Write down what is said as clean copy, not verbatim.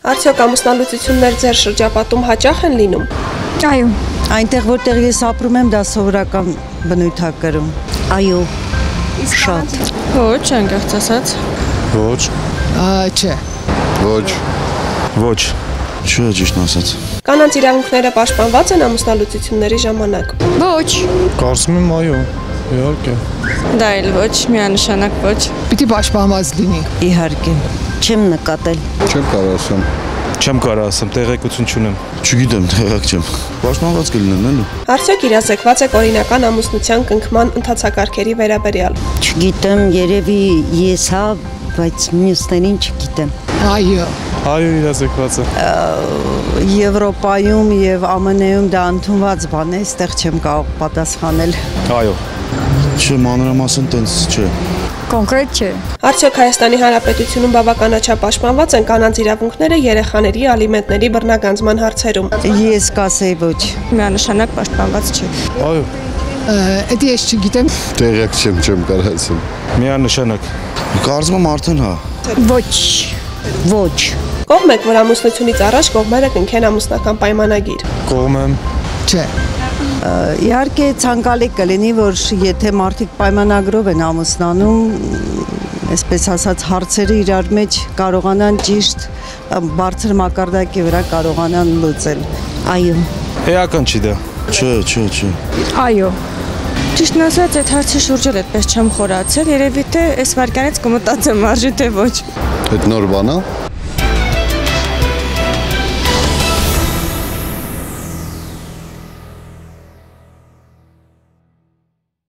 Արդյոք ամուսնալուծություններ ձեր շրջապատում հաճախ են լինում։ Այո։ Այնտեղ որտեղ ես ապրում եմ, դա սովորական բնույթ է կրում։ Այո։ Շատ։ Ոչ, անկեղծ ասած։ Ոչ։ Չէ։ Ոչ։ Ոչ։ Չէ, ճիշտ ասած։ Կանանց իրավունքները պաշտպանված են ամուսնալուծությունների ժամանակ։ Ոչ։ Կարծում եմ այո։ Իհարկե։ Դա էլ ոչ, միանշանակ ոչ։ Պիտի պաշտպանված լինի։ Իհարկե։ Չեմ նկատել։ Չեմ կարող ասեմ։ Չեմ կարող ասեմ, տեղեկություն չունեմ։ Չգիտեմ, տեղակ չեմ։ Պաշտպանված կլինեն, էլի։ Արդյոք իրազեկված եք օրինական ամուսնության կնքման ընթացակարգերի վերաբերյալ։ Չգիտեմ, երևի ես հա, բայց մյուսներին չգիտեմ։ Այո։ Այո, իրազեկված է։ Եվրոպայում եւ ԱՄՆ-ում դա ընդունված բան է, այստեղ չեմ կարող պատասխանել։ Այո։ Չէ, մանրամասն տենց չէ։ Կոնկրետ չէ։ Արդյոք Հայաստանի Հանրապետությունում բավականաչափ պաշտպանված են կանանց իրավունքները երեխաների ալիմենտների բռնագանձման հարցերում։ Ես կասեի ոչ։ Միանշանակ պաշտպանված չէ։ Այո։ Էդի ես չգիտեմ։ Տեղակ չեմ կարող ասեմ։ Միանշանակ։ Կարծում եմ արդեն հա։ Ոչ։ Ոչ։ Կողմ եք, որ ամուսնությունից առաջ կողմերը կնքեն ամուսնական պայմանագիր։ Կողմ եմ։ Չէ։ Իհարկե ցանկալի կլինի, որ եթե մարդիկ պայմանագրով են ամուսնանում, այսպես ասած հարցերը իրար մեջ կարողանան ճիշտ բարձր մակարդակի վրա կարողանան լուծել։ Այո։ Էական չի դա։ Չէ։ Այո։ Ճիշտն ասած, այդ հարցի շուրջ էլ այդպես չեմ խորացել, երևի թե այս վարքյանից կմտածեմ արժի թե ոչ։ Այդ նոր բան է։